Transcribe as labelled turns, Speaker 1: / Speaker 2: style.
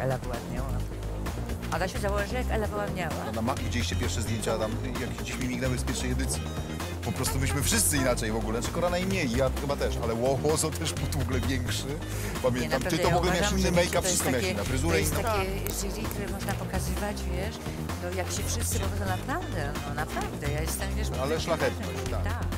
Speaker 1: Ela wyładniała. Adasiu, założy, jak Ela wyładniała?
Speaker 2: Widzieliście pierwsze zdjęcia tam, jak gdzieś mi mignęły z pierwszej edycji. Po prostu myśmy wszyscy inaczej w ogóle, czy Kora najmniej, ja chyba też, ale Łozo też był w ogóle większy. Pamiętam, ty to w ogóle miałeś inny make-up, wszystko miałeś inna fryzurę.
Speaker 1: To jest takie jury, które można pokazywać, wiesz, no jak się wszyscy, bo to naprawdę, no naprawdę, ja jestem, wiesz...
Speaker 2: Ale szlachetność, tak.